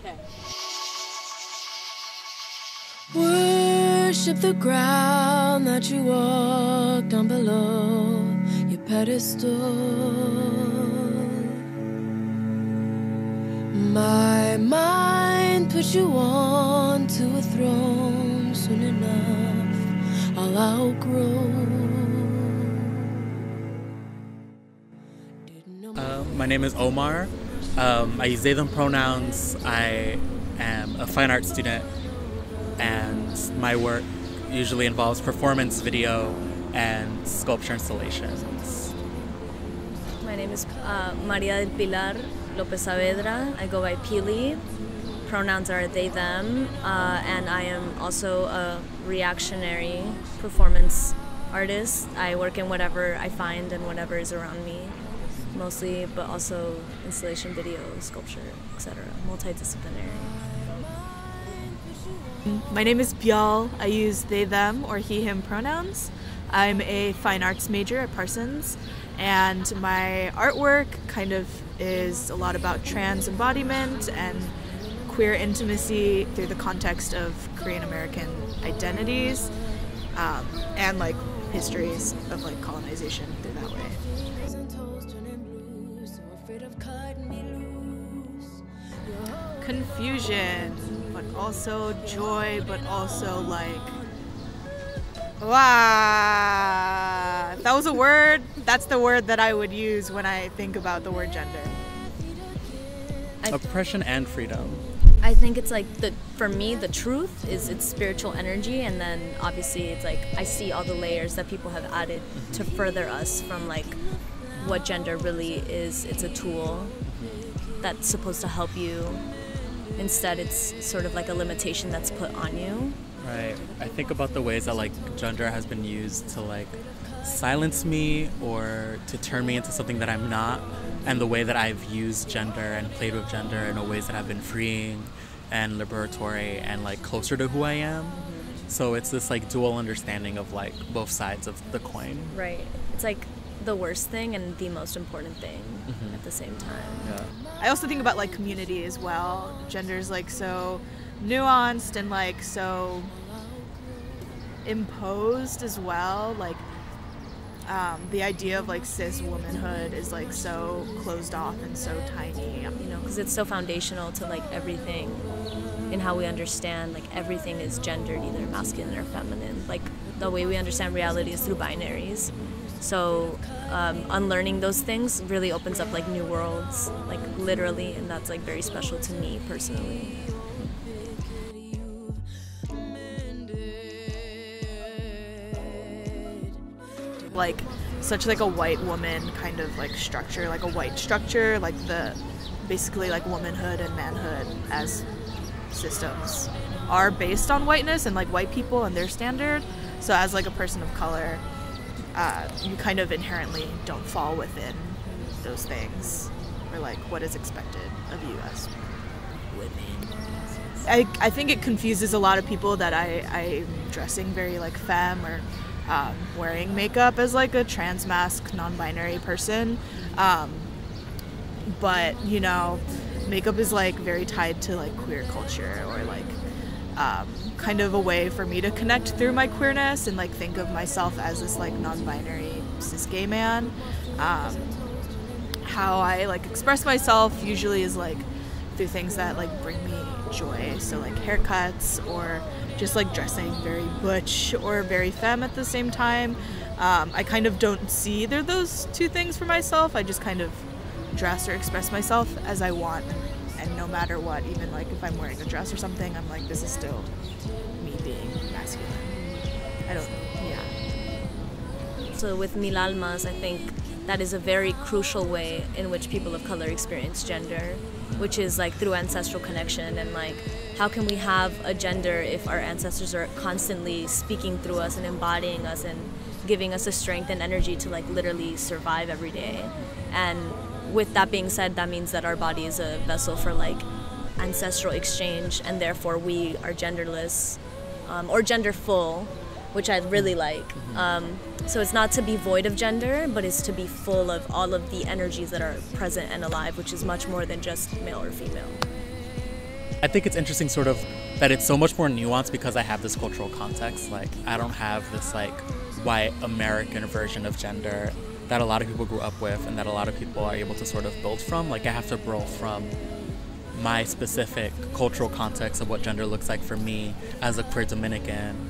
Okay. Worship the ground that you walk down below your pedestal. My mind puts you on to a throne. Soon enough I'll outgrow. My name is Omar. I use they, them pronouns. I am a fine art student, and my work usually involves performance, video, and sculpture installations. My name is Pilar Lopez-Saavedra. I go by Pili. Pronouns are they, them, and I am also a reactionary performance artist. I work in whatever I find and whatever is around me, mostly, but also installation, video, sculpture, etc. Multidisciplinary. My name is Byul. I use they, them, or he, him pronouns. I'm a fine arts major at Parsons, and my artwork kind of is a lot about trans embodiment and queer intimacy through the context of Korean American identities, and like histories of like colonization through that way. Confusion, but also joy, but also like, wow, if that was a word, that's the word that I would use when I think about the word gender. Oppression and freedom. I think it's like, for me, the truth is its spiritual energy, and then obviously it's like I see all the layers that people have added to further us from like what gender really is. It's a tool that's supposed to help you. Instead, it's sort of like a limitation that's put on you. Right. I think about the ways that like gender has been used to like silence me or to turn me into something that I'm not, and the way that I've used gender and played with gender in ways that have been freeing and liberatory and like closer to who I am. So it's this like dual understanding of like both sides of the coin. Right. It's like the worst thing and the most important thing at the same time. Yeah. I also think about like community as well. Gender's like so nuanced and like so imposed as well. Like the idea of like cis womanhood is like so closed off and so tiny. You know, because it's so foundational to like everything in how we understand, like everything is gendered, either masculine or feminine. Like the way we understand reality is through binaries. So unlearning those things really opens up like new worlds, like literally, and that's like very special to me personally. Like such like a white woman kind of like structure, like a white structure, like the basically like womanhood and manhood as systems are based on whiteness and like white people and their standard. So as like a person of color, you kind of inherently don't fall within those things, or like what is expected of you as women. I think it confuses a lot of people that I'm dressing very like femme or wearing makeup as like a trans mask non-binary person, but you know, makeup is like very tied to like queer culture, or like kind of a way for me to connect through my queerness and like think of myself as this like non-binary cis gay man. How I like express myself usually is like through things that like bring me joy, so like haircuts or just like dressing very butch or very femme at the same time. I kind of don't see either of those two things for myself. I just kind of dress or express myself as I want, and no matter what, even like if I'm wearing a dress or something, I'm like, this is still me being masculine. I don't, yeah. So with Mil Almas, I think that is a very crucial way in which people of color experience gender, which is like through ancestral connection. And like, how can we have a gender if our ancestors are constantly speaking through us and embodying us and giving us the strength and energy to like literally survive every day? And with that being said, that means that our body is a vessel for like ancestral exchange, and therefore we are genderless, or genderful, which I really like. So it's not to be void of gender, but it's to be full of all of the energies that are present and alive, which is much more than just male or female. I think it's interesting sort of that it's so much more nuanced because I have this cultural context. Like, I don't have this like white American version of gender that a lot of people grew up with and that a lot of people are able to sort of build from. Like, I have to build from my specific cultural context of what gender looks like for me as a queer Dominican,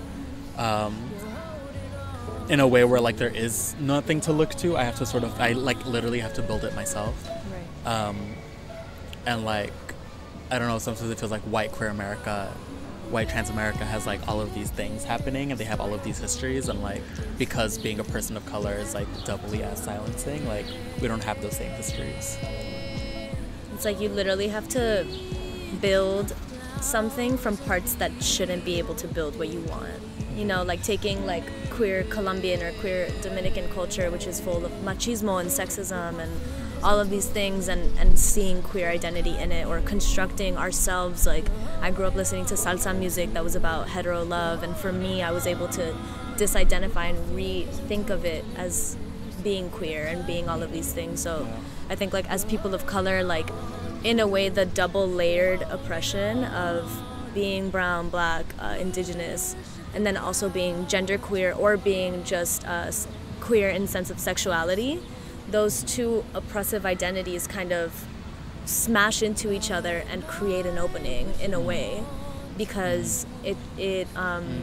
in a way where like there is nothing to look to. I have to sort of, I like literally have to build it myself. Right. And like, I don't know, sometimes it feels like white queer America, white trans America has like all of these things happening and they have all of these histories, and like because being a person of color is like doubly as silencing, like we don't have those same histories. It's like you literally have to build something from parts that shouldn't be able to build what you want. You know, like taking like queer Colombian or queer Dominican culture, which is full of machismo and sexism and all of these things, and seeing queer identity in it, or constructing ourselves. Like, I grew up listening to salsa music that was about hetero love, and for me, I was able to disidentify and rethink of it as being queer and being all of these things. So I think like as people of color, like in a way the double layered oppression of being brown, black, indigenous, and then also being genderqueer or being just queer in sense of sexuality, those two oppressive identities kind of smash into each other and create an opening in a way, because it's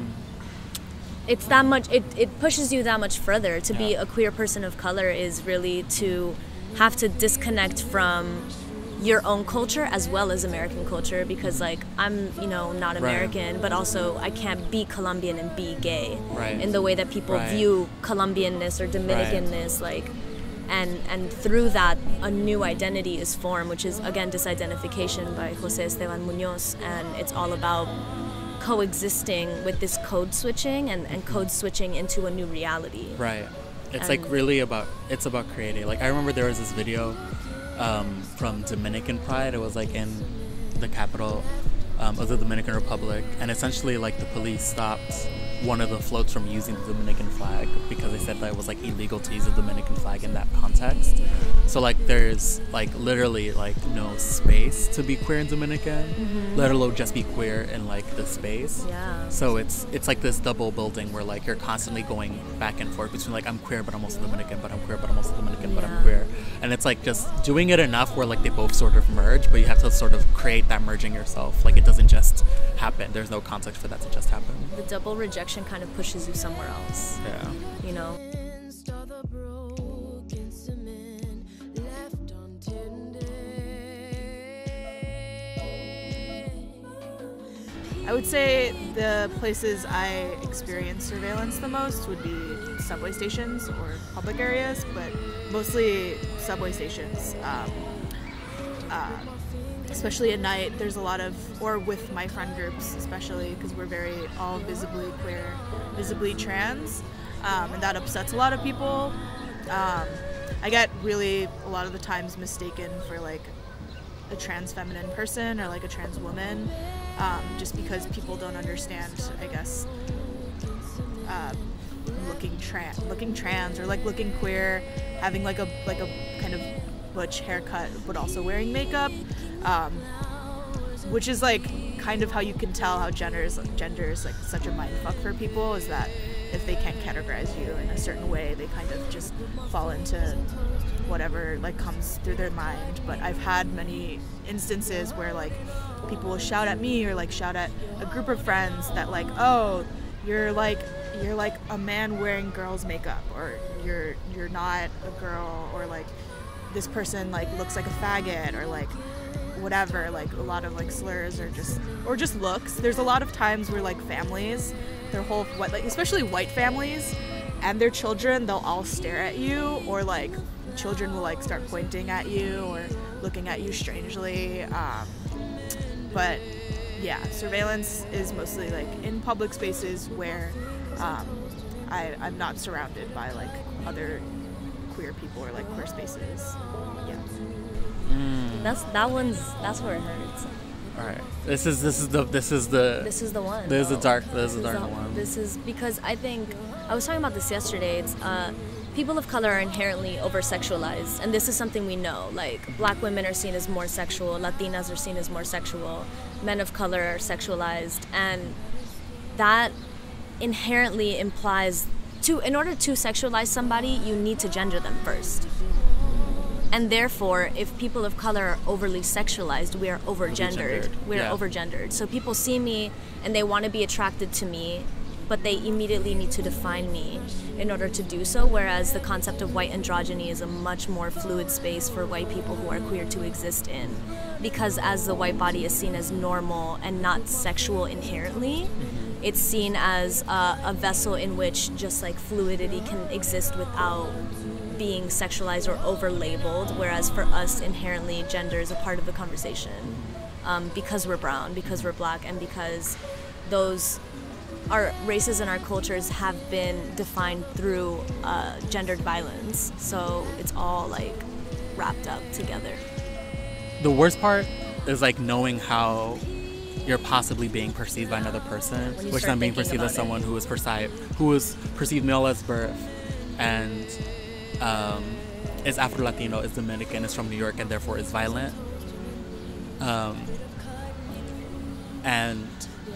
that much, it pushes you that much further. To be a queer person of color is really to have to disconnect from your own culture as well as American culture, because like I'm, you know, not American, but also I can't be Colombian and be gay in the way that people view Colombianness or Dominicanness, like, and through that a new identity is formed, which is again Disidentification by Jose Esteban Munoz, and it's all about coexisting with this code switching and code switching into a new reality. Right. It's like really about, it's about creating. Like I remember there was this video from Dominican Pride. It was like in the capital of the Dominican Republic, and essentially like the police stopped one of the floats from using the Dominican flag because they said that it was like illegal to use the Dominican flag in that context. So like there's like literally like no space to be queer in Dominican, let alone just be queer in like the space. So it's like this double building where like you're constantly going back and forth between like I'm queer but I'm also Dominican, but I'm queer but I'm also Dominican, but I'm queer. And it's like just doing it enough where like they both sort of merge, but you have to sort of create that merging yourself. Like it doesn't just happen. There's no context for that to just happen. The double rejection kind of pushes you somewhere else. Yeah. You know? I would say the places I experience surveillance the most would be subway stations or public areas, but mostly subway stations. Especially at night, there's a lot of, or with my friend groups especially, because we're very all visibly queer, visibly trans, and that upsets a lot of people. I get really, a lot of the times, mistaken for like a trans feminine person or like a trans woman, just because people don't understand, I guess, looking trans or like looking queer, having like a kind of butch haircut but also wearing makeup, which is like kind of how you can tell how gender is like such a mindfuck for people, is that if they can't categorize you in a certain way, they kind of just fall into whatever like comes through their mind. But I've had many instances where like people will shout at me or like shout at a group of friends that like, oh, you're like a man wearing girl's makeup, or you're not a girl, or like this person like looks like a faggot, or like whatever, like a lot of like slurs or just looks. There's a lot of times where like families, their whole, like especially white families and their children, they'll all stare at you, or like children will like start pointing at you or looking at you strangely. But yeah, surveillance is mostly like in public spaces where I'm not surrounded by like other queer people or like queer spaces. Yeah. That's where it hurts. All right. This is the one. This is the dark one. This is because I think I was talking about this yesterday. It's people of color are inherently over-sexualized, and this is something we know. Like, black women are seen as more sexual, Latinas are seen as more sexual, men of color are sexualized, and that inherently implies in order to sexualize somebody, you need to gender them first. And therefore, if people of color are overly sexualized, we are over-gendered. We're over-gendered. So people see me and they want to be attracted to me, but they immediately need to define me in order to do so, whereas the concept of white androgyny is a much more fluid space for white people who are queer to exist in. Because as the white body is seen as normal and not sexual inherently, it's seen as a vessel in which just like fluidity can exist without being sexualized or over-labeled, whereas for us inherently gender is a part of the conversation, because we're brown, because we're black, and because those our races and our cultures have been defined through gendered violence. So it's all like wrapped up together. The worst part is like knowing how you're possibly being perceived by another person, which then being perceived as someone who was perceived male as birth, and is Afro-Latino, is Dominican, is from New York, and therefore is violent. And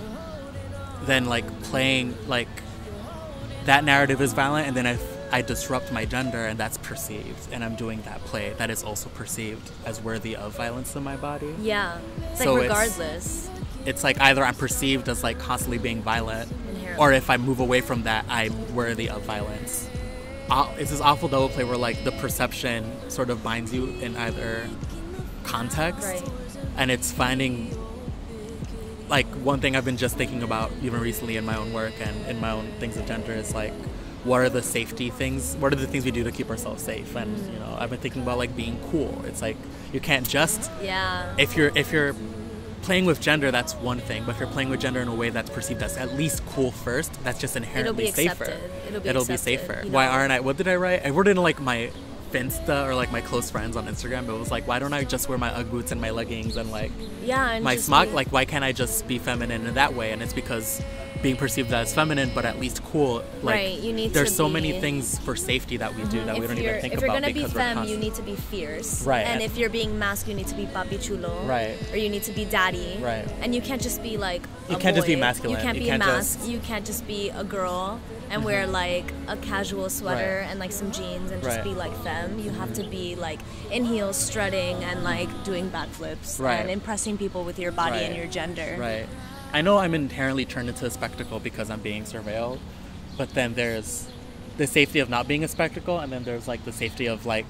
then like playing like that narrative is violent, and then I disrupt my gender, and that's perceived, and I'm doing that play that is also perceived as worthy of violence in my body. Yeah, it's so like regardless. It's like either I'm perceived as like constantly being violent, or if I move away from that, I'm worthy of violence. It's this awful double play where like the perception sort of binds you in either context, right. And it's finding like one thing I've been just thinking about even recently in my own work and in my own things of gender is like, what are the safety things? What are the things we do to keep ourselves safe? And you know, I've been thinking about like being cool. It's like you can't just if you're playing with gender, that's one thing, but if you're playing with gender in a way that's perceived as at least cool first, that's just inherently safer. It'll be safer. You know? Why aren't I? What did I write? I wrote it in like my Finsta or like my close friends on Instagram. It was like, why don't I just wear my Ugg boots and my leggings and like and my smock? Like, why can't I just be feminine in that way? And it's because being perceived as feminine but at least cool, like right, you need there's to so be, many things for safety that we do that we don't even think about. If you're gonna be femme, you need to be fierce, right? And if you're being mask, you need to be papi chulo, right? Or you need to be daddy, right? And you can't just be like you can't just be masculine. You can't be a mask. You can't just be a girl and wear like a casual sweater and like some jeans and just be like femme. You have to be like in heels, strutting and like doing backflips and impressing people with your body and your gender, right? I know I'm inherently turned into a spectacle because I'm being surveilled, but then there's the safety of not being a spectacle, and then there's like the safety of like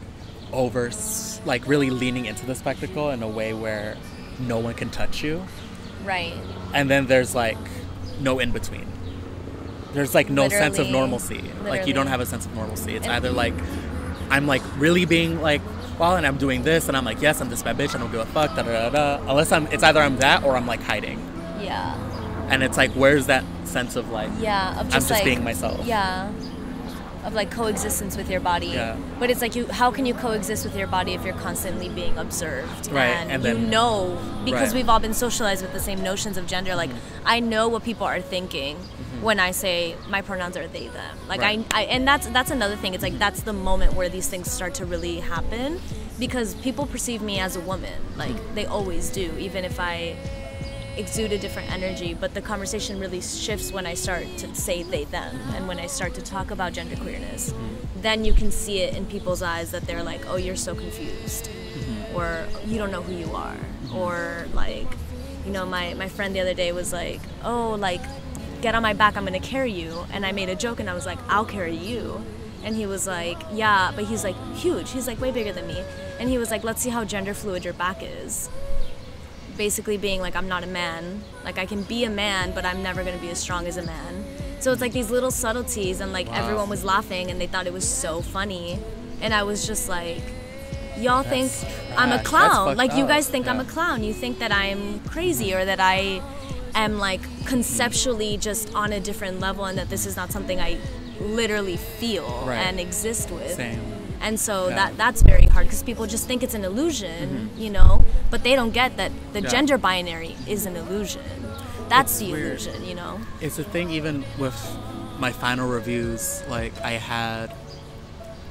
really leaning into the spectacle in a way where no one can touch you, right? And then there's like no in between. There's like no sense of normalcy. Like you don't have a sense of normalcy. It's either like I'm like really being like, well, and I'm doing this, and I'm like, yes, I'm this bad bitch, I don't give a fuck, da da da da. Unless it's either I'm that or I'm like hiding. Yeah. And it's like, where's that sense of like, of I'm just like, being myself. Yeah. Of like coexistence with your body. Yeah. But it's like, how can you coexist with your body if you're constantly being observed? Right. And then, because we've all been socialized with the same notions of gender, like I know what people are thinking when I say my pronouns are they, them. Like I and that's another thing. It's like, that's the moment where these things start to really happen, because people perceive me as a woman. Like they always do, even if I exude a different energy, but the conversation really shifts when I start to say they, them, and when I start to talk about genderqueerness. Then you can see it in people's eyes that they're like, oh, you're so confused, or you don't know who you are, or like, you know, my friend the other day was like, oh, like, get on my back, I'm gonna carry you, and I made a joke and I was like, I'll carry you, and he was like, yeah, but he's like huge, he's like way bigger than me, and he was like, let's see how gender fluid your back is. Basically being like, I'm not a man, like I can be a man, but I'm never gonna be as strong as a man. So it's like these little subtleties, and like everyone was laughing and they thought it was so funny, and I was just like, y'all think I'm a clown, like you guys think I'm a clown, you think that I'm crazy or that I am like conceptually just on a different level, and that this is not something I literally feel and exist with. Same. And so that's very hard, because people just think it's an illusion, you know, but they don't get that the gender binary is an illusion. That's the illusion, you know? It's a thing even with my final reviews. Like I had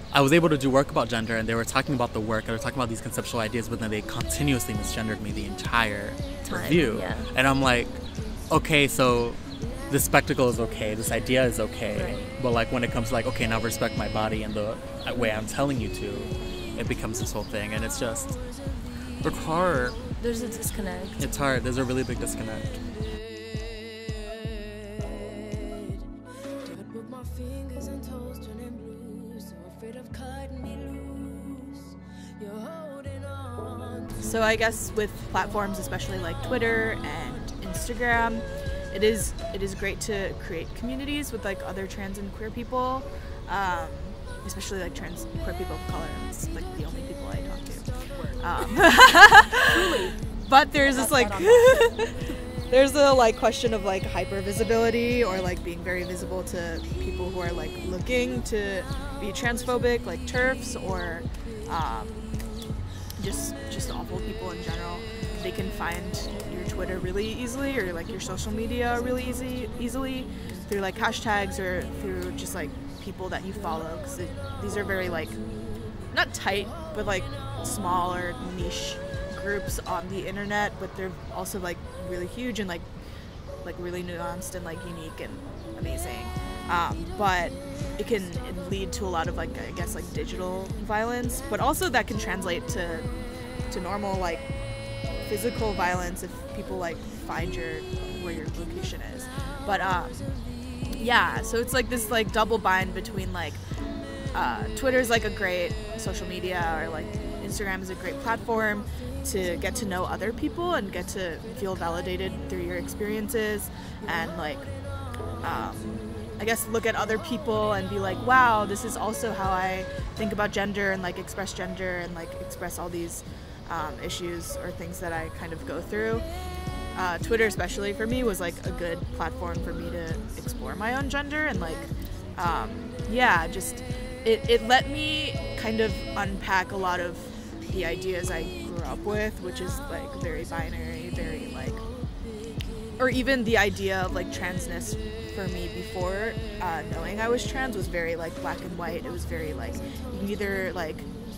I was able to do work about gender, and they were talking about the work, and they were talking about these conceptual ideas, but then they continuously misgendered me the entire review. Yeah. And I'm like, okay, so this spectacle is okay, this idea is okay, Right. but like when it comes to like, okay, now respect my body and the way I'm telling you to, it becomes this whole thing, and it's just, it's hard. There's a disconnect. It's hard. There's a really big disconnect. So I guess with platforms, especially like Twitter and Instagram, it is great to create communities with like other trans and queer people, especially like trans queer people of color. It's like the only people I talk to. But there's this like there's a like question of like hyper visibility, or like being very visible to people who are like looking to be transphobic, like TERFs, or just awful people in general. They can find your Twitter really easily, or like your social media really easily through like hashtags, or through just like people that you follow, because these are very like not tight, but like small or niche groups on the internet, but they're also like really huge and like really nuanced and like unique and amazing. But it can lead to a lot of like, I guess, like digital violence, but also that can translate to normal like physical violence if people like find where your location is. But yeah, so it's like this like double bind between like Twitter's like a great social media, or like Instagram is a great platform to get to know other people and get to feel validated through your experiences, and like I guess look at other people and be like, wow, this is also how I think about gender, and like express gender, and like express all these issues or things that I kind of go through. Twitter, especially for me, was like a good platform for me to explore my own gender, and like yeah, just it let me kind of unpack a lot of the ideas I grew up with, which is like very binary, very like, or even the idea of like transness for me before knowing I was trans was very like black and white. It was very like you can either like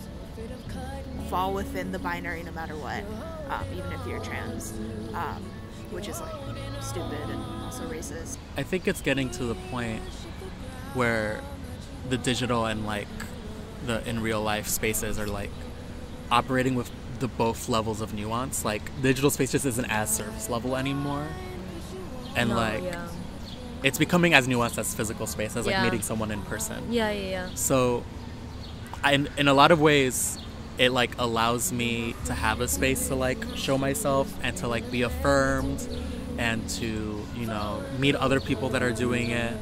fall within the binary no matter what, even if you're trans, which is like stupid and also racist. I think it's getting to the point where the digital and like the in real life spaces are like operating with the both levels of nuance. Like digital space just isn't as surface level anymore, and it's becoming as nuanced as physical space, as like meeting someone in person. So in a lot of ways it like allows me to have a space to like show myself and to like be affirmed and to, you know, meet other people that are doing it.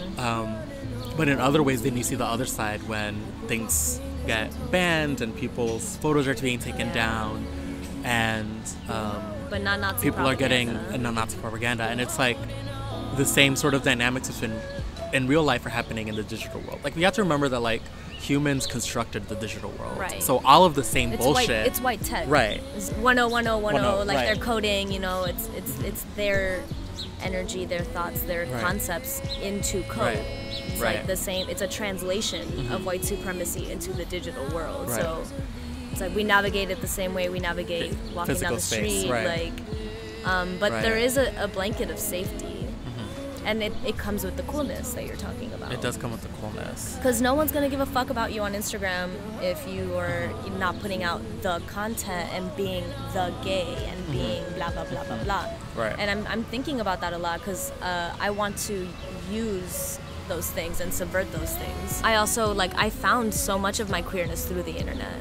But in other ways, then you see the other side when things get banned and people's photos are being taken down, and but not Nazi people propaganda. are getting non-Nazi propaganda, and it's like the same sort of dynamics in real life are happening in the digital world. Like we have to remember that like humans constructed the digital world, right? So all of the same it's bullshit. It's white tech, right? It's 10, like right. they're coding. You know, it's their energy, their thoughts, their concepts into code. Right. It's like the same. It's a translation of white supremacy into the digital world. Right. So it's like we navigate it the same way we navigate walking physical down the space, street. right. Like, but there is a blanket of safety, and it comes with the coolness that you're talking about. It does come with the coolness. Because no one's gonna give a fuck about you on Instagram if you are not putting out the content and being the gay and being blah blah blah blah blah. Right. And I'm thinking about that a lot because I want to use those things and subvert those things. I also I found so much of my queerness through the internet.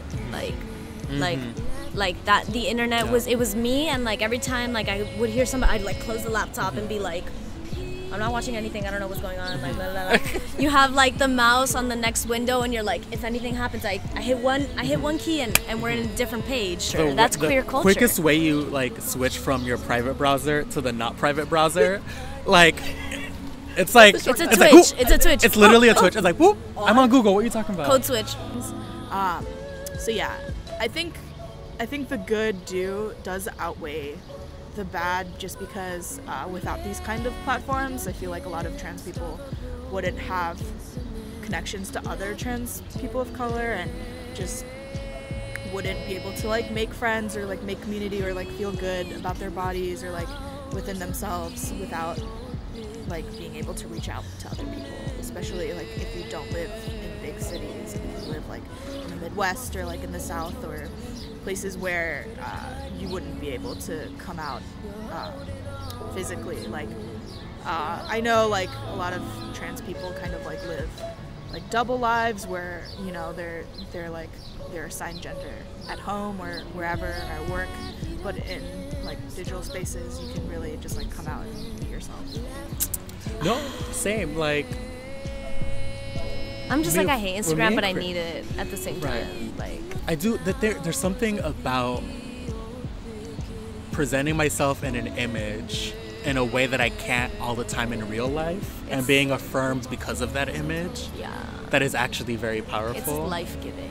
Like that the internet was me, and like every time like I would hear somebody, I'd like close the laptop and be like, I'm not watching anything, I don't know what's going on, like blah, blah, blah. You have like the mouse on the next window and you're like, if anything happens, I hit one key and we're in a different page. That's queer culture. The quickest way you like switch from your private browser to the not private browser, like it's like it's a Twitch. It's a Twitch. It's literally a Twitch. It's like, whoop, I'm on Google. What are you talking about? Code switch. So yeah, I think the good does outweigh the bad, just because without these kind of platforms, I feel like a lot of trans people wouldn't have connections to other trans people of color, and just wouldn't be able to like make friends or like make community or like feel good about their bodies or like within themselves without like being able to reach out to other people, especially like if you don't live in big cities, if you live like in the Midwest or like in the South or places where you wouldn't be able to come out physically. Like I know like a lot of trans people kind of like live like double lives where, you know, they're like their assigned gender at home or wherever or at work, but in like digital spaces you can really just like come out and be yourself. No, same. Like I'm just like, I hate Instagram, but I need it at the same time. Like I do that. There's something about presenting myself in an image in a way that I can't all the time in real life, and being affirmed because of that image. Yeah. That is actually very powerful. It's life-giving.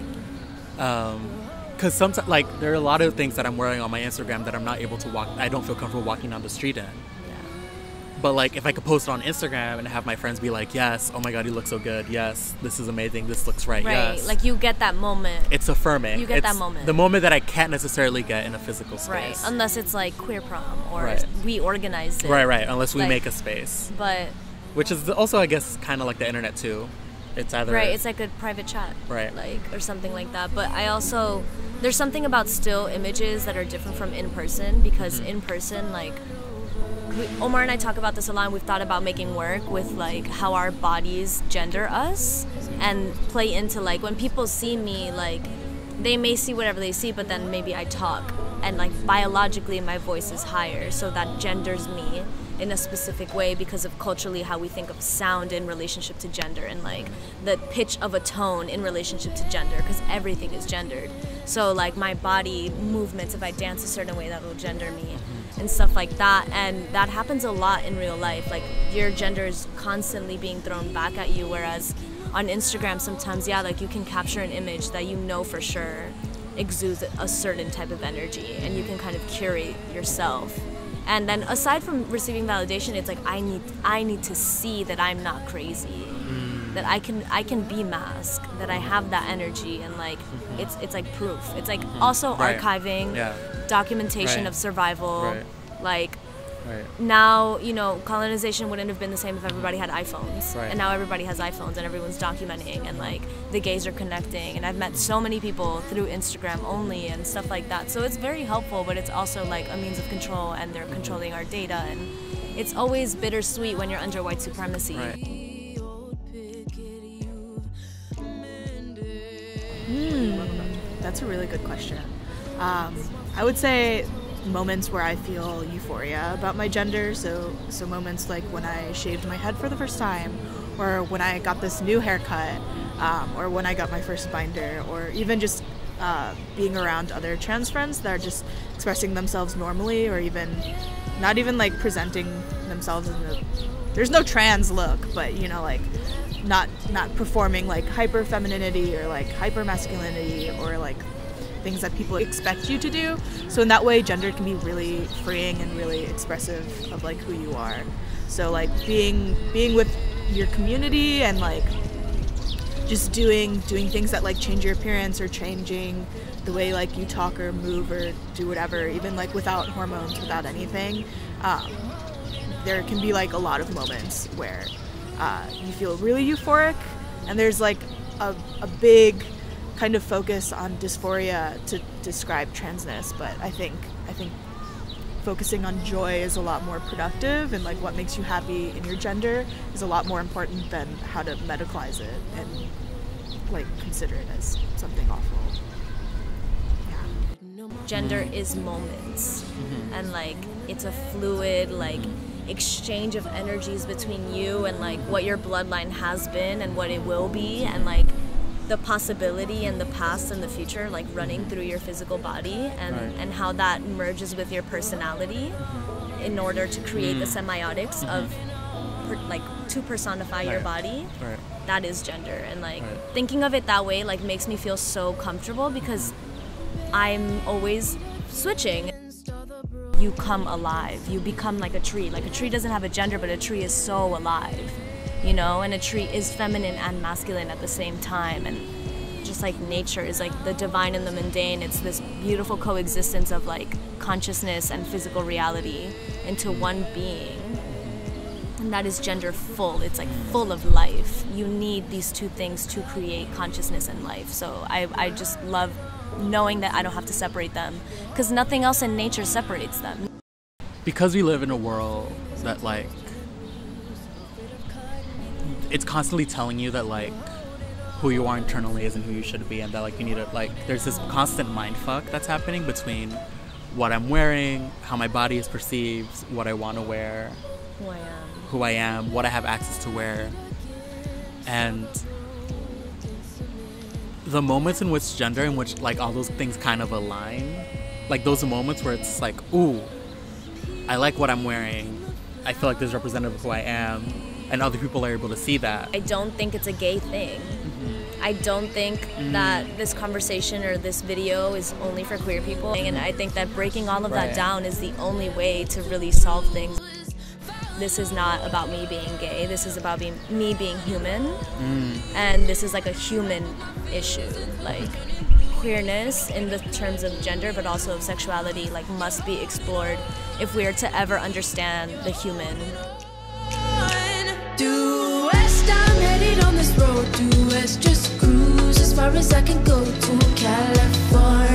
Because sometimes, like, there are a lot of things that I'm wearing on my Instagram that I'm not able to walk. I don't feel comfortable walking down the street in. But like, if I could post it on Instagram and have my friends be like, yes, oh my God, you look so good. Yes, this is amazing. This looks right. Yes. Like you get that moment. It's affirming. You get that moment. The moment that I can't necessarily get in a physical space. Right. Unless it's like queer prom or we organized it. Right. Unless we make a space. But. Which is also, I guess, kind of like the internet too. It's either. Right. It's like a private chat. Right. Like, or something like that. But I also, there's something about still images that are different from in person, because in person, like, Omar and I talk about this a lot, and we've thought about making work with like how our bodies gender us and play into like when people see me, like they may see whatever they see, but then maybe I talk and like biologically my voice is higher, so that genders me in a specific way because of culturally how we think of sound in relationship to gender, and like the pitch of a tone in relationship to gender, because everything is gendered. So like my body movements, if I dance a certain way, that will gender me and stuff like that. And that happens a lot in real life. Like your gender is constantly being thrown back at you, whereas on Instagram sometimes, like you can capture an image that you know for sure exudes a certain type of energy, and you can kind of curate yourself. And then aside from receiving validation, it's like I need to see that I'm not crazy, that I can be masked, that I have that energy, and like it's like proof. It's like also archiving, documentation of survival. Like now, you know, colonization wouldn't have been the same if everybody had iPhones, and now everybody has iPhones and everyone's documenting, and like the gays are connecting, and I've met so many people through Instagram only and stuff like that. So it's very helpful, but it's also like a means of control, and they're controlling our data, and it's always bittersweet when you're under white supremacy. That's a really good question. I would say moments where I feel euphoria about my gender, so moments like when I shaved my head for the first time, or when I got this new haircut, or when I got my first binder, or even just being around other trans friends that are just expressing themselves normally, or even not even like presenting themselves in there's no trans look, but you know, like not performing like hyper femininity or like hyper masculinity or like things that people expect you to do. So in that way, gender can be really freeing and really expressive of like who you are. So like being with your community and like just doing things that like change your appearance or changing the way like you talk or move or do whatever, even like without hormones, without anything. There can be like a lot of moments where you feel really euphoric, and there's like a big kind of focus on dysphoria to describe transness, but I think focusing on joy is a lot more productive, and like what makes you happy in your gender is a lot more important than how to medicalize it and like consider it as something awful. Gender is moments, and like it's a fluid like exchange of energies between you and like what your bloodline has been and what it will be, and like the possibility and the past and the future like running through your physical body, and how that merges with your personality in order to create the semiotics of like to personify your body. That is gender, and like thinking of it that way like makes me feel so comfortable, because I'm always switching. You come alive, you become like a tree. Like a tree doesn't have a gender, but a tree is so alive. you know, and a tree is feminine and masculine at the same time. And just like nature is like the divine and the mundane. It's this beautiful coexistence of like consciousness and physical reality into one being. And that is genderful. It's like full of life. You need these two things to create consciousness and life. So I just love knowing that I don't have to separate them, because nothing else in nature separates them. Because we live in a world that like, it's constantly telling you that like who you are internally isn't who you should be, and that like you need to like, there's this constant mind fuck that's happening between what I'm wearing, how my body is perceived, what I want to wear, who I am, what I have access to wear. And the moments in which gender, in which like all those things kind of align, like those moments where it's like, ooh, I like what I'm wearing, I feel like this is representative of who I am, and other people are able to see that. I don't think it's a gay thing. I don't think that this conversation or this video is only for queer people, and I think that breaking all of that down is the only way to really solve things. This is not about me being gay, this is about me being human, and this is like a human issue. Like queerness in the terms of gender but also of sexuality like must be explored if we are to ever understand the human. Due west, I'm headed on this road. Due west, just cruise as far as I can go to California.